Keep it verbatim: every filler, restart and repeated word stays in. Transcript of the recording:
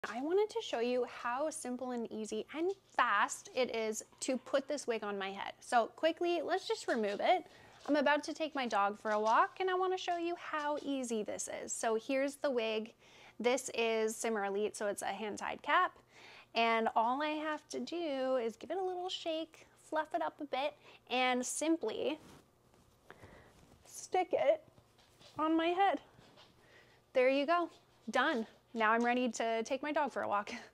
I wanted to show you how simple and easy and fast it is to put this wig on my head. So quickly, let's just remove it. I'm about to take my dog for a walk and I want to show you how easy this is. So here's the wig. This is Simmer Elite, so it's a hand-tied cap. And all I have to do is give it a little shake, fluff it up a bit, and simply stick it on my head. There you go, done. Now I'm ready to take my dog for a walk.